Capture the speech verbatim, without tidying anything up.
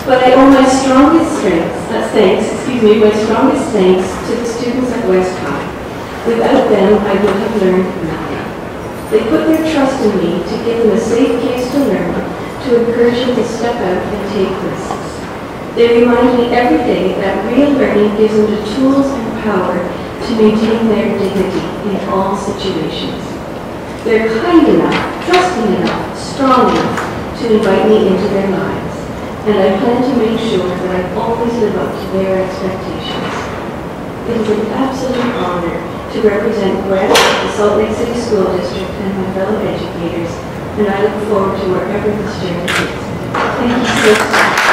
But I owe my strongest strengths, uh, thanks, excuse me, my strongest thanks to the students at West High. Without them, I would have learned nothing. They put their trust in me to give them a safe place to learn, to encourage them to step out and take risks. They remind me every day that real learning gives them the tools and power to maintain their dignity in all situations. They're kind enough, trusting enough, strong enough to invite me into their lives. And I plan to make sure that I always live up to their expectations. It is an absolute honor to represent West, the Salt Lake City School District, and my fellow educators, and I look forward to wherever this journey takes me. Thank you so much.